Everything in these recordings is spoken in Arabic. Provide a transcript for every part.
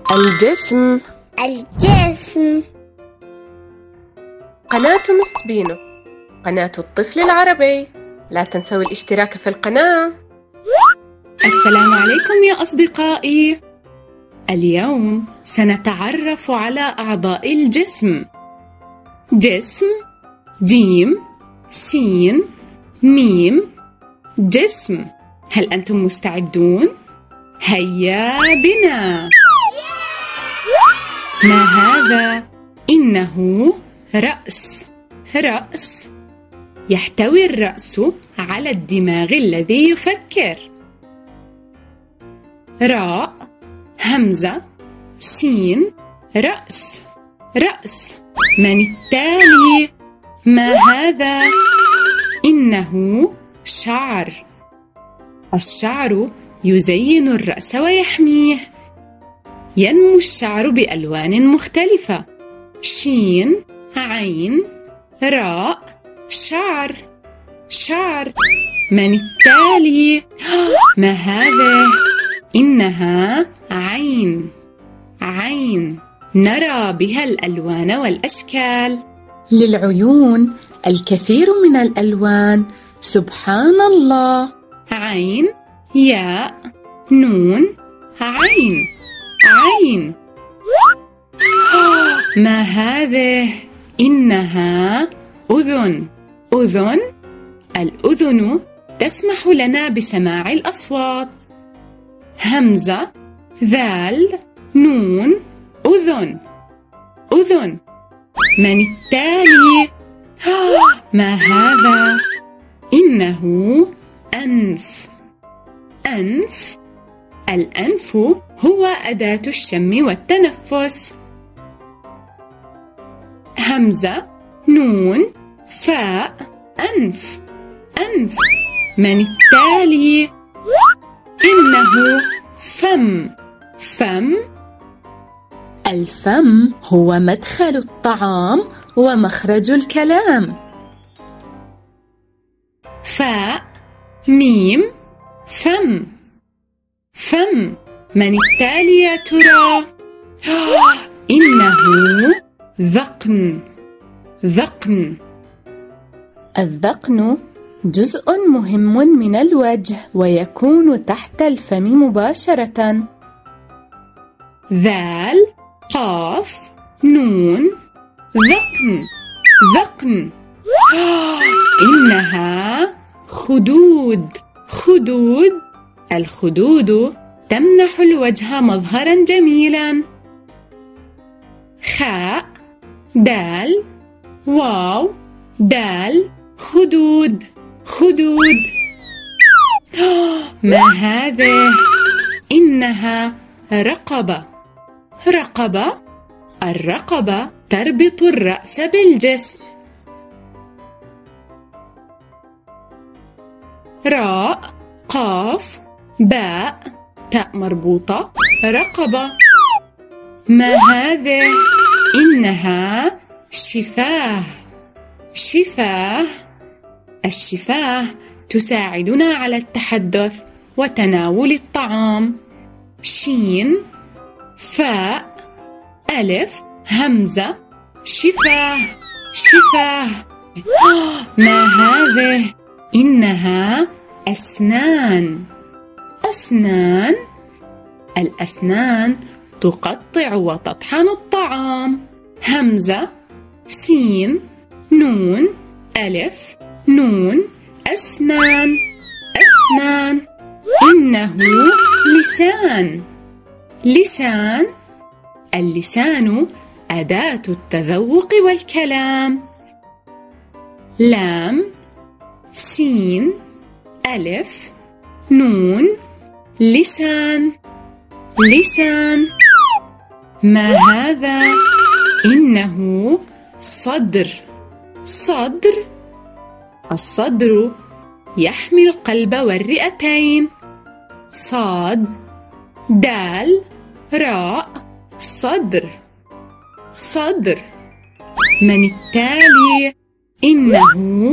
الجسم. الجسم. قناة مس بينو، قناة الطفل العربي. لا تنسوا الاشتراك في القناة. السلام عليكم يا أصدقائي. اليوم سنتعرف على أعضاء الجسم. جسم، جيم، سين، ميم، جسم. هل أنتم مستعدون؟ هيا بنا. ما هذا؟ إنه رأس. رأس. يحتوي الرأس على الدماغ الذي يفكر. راء، همزة، سين، رأس. رأس. من التالي؟ ما هذا؟ إنه شعر. الشعر يزين الرأس ويحميه. ينمو الشعر بألوان مختلفة. شين، عين، راء، شعر. شعر. من التالي؟ ما هذا؟ إنها عين. عين نرى بها الألوان والأشكال. للعيون الكثير من الألوان. سبحان الله. عين، ياء، نون، عين. عين. ما هذه؟ إنها أذن. أذن. الأذن تسمح لنا بسماع الأصوات. همزة، ذال، نون، أذن. أذن. من التالي؟ ما هذا؟ إنه أنف. أنف. الأنف هو أداة الشم والتنفس. همزة، نون، فاء، أنف. أنف. من التالي؟ إنه فم. فم. الفم هو مدخل الطعام ومخرج الكلام. فاء، ميم، فم. فم. من التالي يا ترى؟ إنه ذقن. ذقن. الذقن جزء مهم من الوجه ويكون تحت الفم مباشرة. ذال، قاف، نون، ذقن. ذقن. إنها خدود. خدود. الخدود تمنح الوجه مظهرا جميلا. خاء، دال، واو، دال، خدود. خدود. ما هذا؟ إنها رقبة. رقبة. الرقبة تربط الرأس بالجسم. راء، قاف، باء، تاء مربوطة، رقبة. ما هذا؟ إنها شفاه. شفاه. الشفاه تساعدنا على التحدث وتناول الطعام. شين، فاء، ألف، همزة، شفاه. شفاه. ما هذا؟ إنها أسنان. أسنان. الأسنان تقطع وتطحن الطعام. همزة، سين، نون، ألف، نون، أسنان. أسنان. إنه لسان. لسان. اللسان أداة التذوق والكلام. لام، سين، ألف، نون، لسان. لسان. ما هذا؟ إنه صدر. صدر. الصدر يحمي القلب والرئتين. صاد، دال، راء، صدر. صدر. من التالي؟ إنه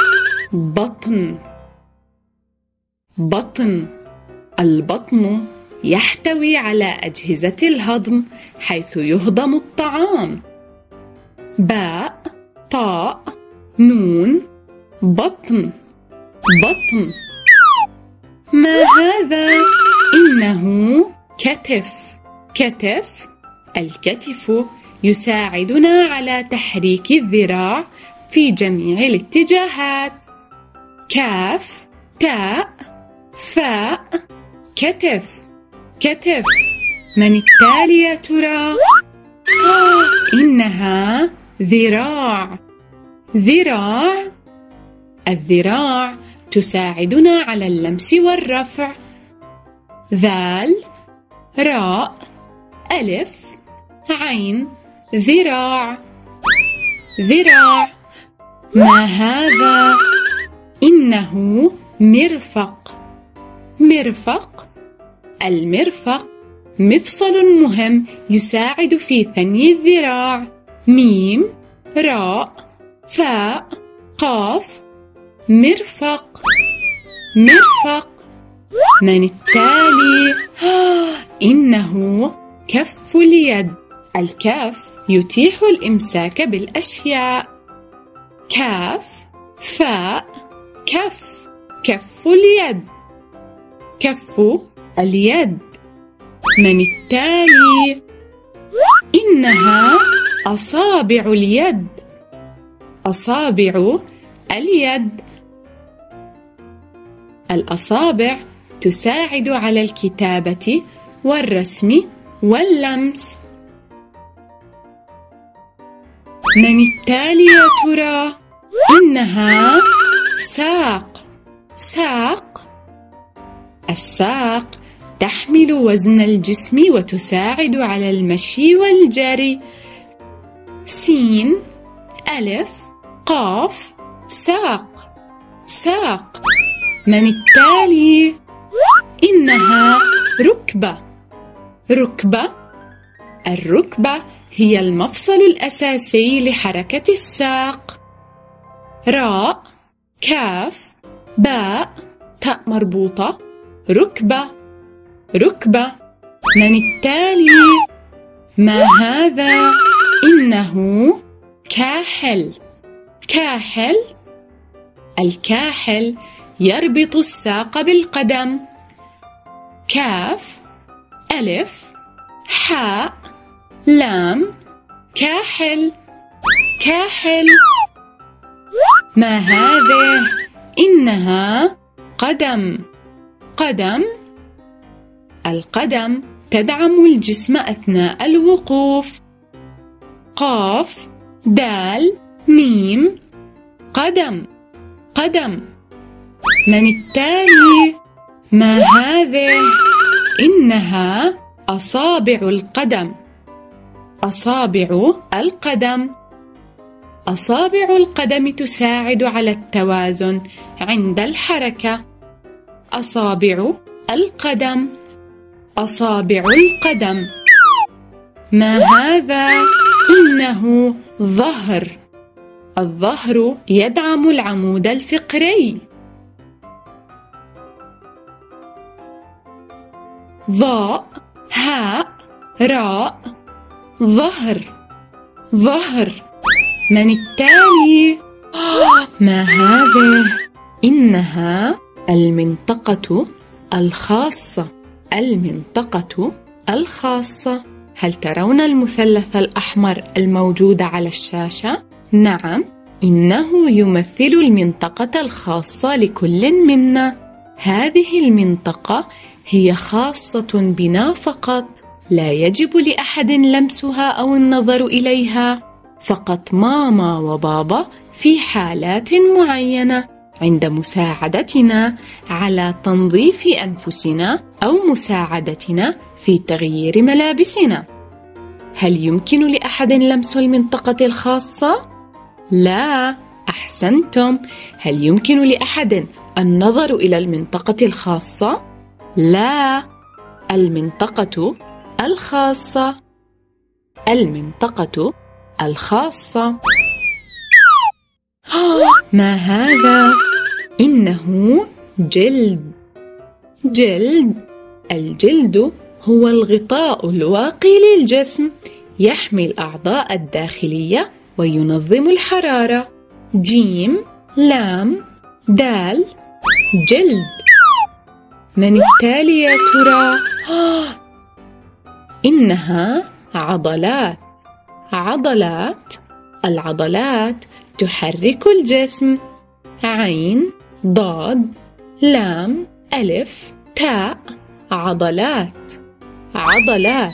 بطن. بطن. البطن يحتوي على أجهزة الهضم حيث يهضم الطعام. باء طاء نون بطن بطن. ما هذا؟ إنه كتف. كتف. الكتف يساعدنا على تحريك الذراع في جميع الاتجاهات. كاف تاء فاء كتف. كتف. من التالي يا ترى؟ إنها ذراع. ذراع. الذراع تساعدنا على اللمس والرفع. ذال راء ألف عين ذراع. ذراع. ما هذا؟ إنه مرفق. مرفق. المرفق مفصل مهم يساعد في ثني الذراع. ميم راء فاء قاف مرفق. مرفق. من التالي؟ إنه كف اليد. الكف يتيح الإمساك بالأشياء. كاف فاء كف. كف اليد. كف اليد. من التالي؟ إنها أصابع اليد. أصابع اليد. الأصابع تساعد على الكتابة والرسم واللمس. من التالي يا ترى؟ إنها ساق. ساق. الساق تحمل وزن الجسم وتساعد على المشي والجري. سين ألف قاف ساق. ساق. من التالي؟ إنها ركبة. ركبة. الركبة هي المفصل الأساسي لحركة الساق. راء كاف باء تاء مربوطة ركبة. ركبة. من التالي؟ ما هذا؟ إنه كاحل. كاحل. الكاحل يربط الساق بالقدم. كاف ألف حاء لام كاحل. كاحل. ما هذه؟ إنها قدم. قدم. القدم تدعم الجسم أثناء الوقوف. قاف دال ميم قدم. قدم. من التالي؟ ما هذه؟ إنها أصابع القدم. أصابع القدم. أصابع القدم تساعد على التوازن عند الحركة. أصابع القدم. أصابع القدم. ما هذا؟ إنه ظهر. الظهر يدعم العمود الفقري. ظاء هاء راء ظهر. ظهر. من التالي؟ ما هذه؟ إنها المنطقة الخاصة. المنطقة الخاصة. هل ترون المثلث الأحمر الموجود على الشاشة؟ نعم، إنه يمثل المنطقة الخاصة لكل منا. هذه المنطقة هي خاصة بنا فقط، لا يجب لأحد لمسها أو النظر إليها، فقط ماما وبابا في حالات معينة عند مساعدتنا على تنظيف أنفسنا أو مساعدتنا في تغيير ملابسنا. هل يمكن لأحد لمس المنطقة الخاصة؟ لا، أحسنتم. هل يمكن لأحد النظر إلى المنطقة الخاصة؟ لا، المنطقة الخاصة. المنطقة الخاصة. ما هذا؟ إنه جلد. جلد. الجلد هو الغطاء الواقي للجسم، يحمي الأعضاء الداخلية وينظم الحرارة. جيم لام دال جلد. من التالي يا ترى؟ إنها عضلات. عضلات. العضلات تحرك الجسم. عين ضاد لام ألف تاء. عضلات. عضلات.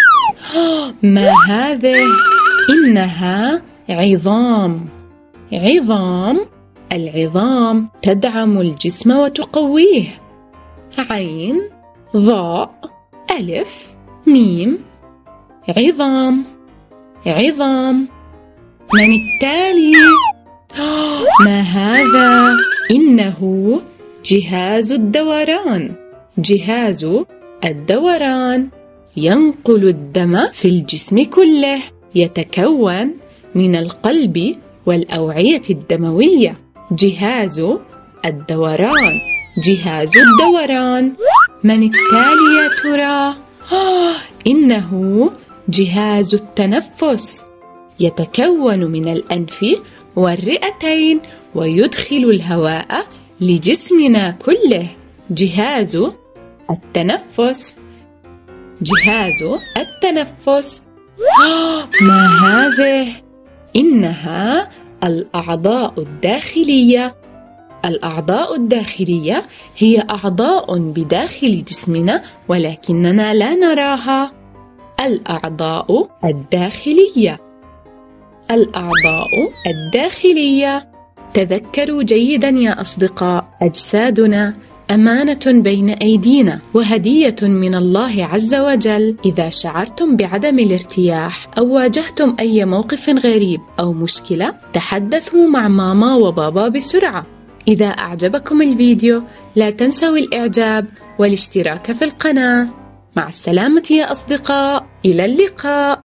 ما هذه؟ إنها عظام. عظام. العظام تدعم الجسم وتقويه. عين ضاء ألف ميم. عظام. عظام. من التالي؟ ما هذا؟ إنه جهاز الدوران. جهاز الدوران ينقل الدم في الجسم كله، يتكون من القلب والأوعية الدموية. جهاز الدوران. جهاز الدوران. من التالي يا ترى؟ إنه جهاز التنفس، يتكون من الأنف والرئتين ويدخل الهواء لجسمنا كله. جهاز التنفس. جهاز التنفس. ما هذه؟ إنها الأعضاء الداخلية. الأعضاء الداخلية هي أعضاء بداخل جسمنا ولكننا لا نراها. الأعضاء الداخلية. الأعضاء الداخلية. تذكروا جيدا يا أصدقاء، أجسادنا أمانة بين أيدينا وهدية من الله عز وجل. إذا شعرتم بعدم الارتياح أو واجهتم أي موقف غريب أو مشكلة، تحدثوا مع ماما وبابا بسرعة. إذا أعجبكم الفيديو لا تنسوا الإعجاب والاشتراك في القناة. مع السلامة يا أصدقاء، إلى اللقاء.